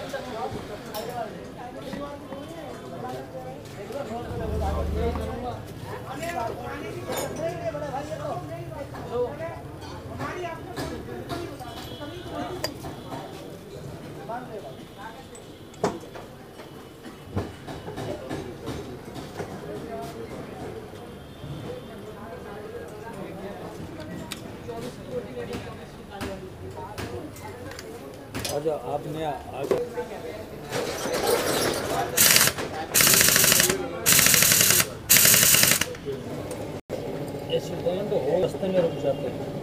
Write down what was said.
अच्छा आपने आगे ऐसे तो हो रास्ते में रुक जाते हैं।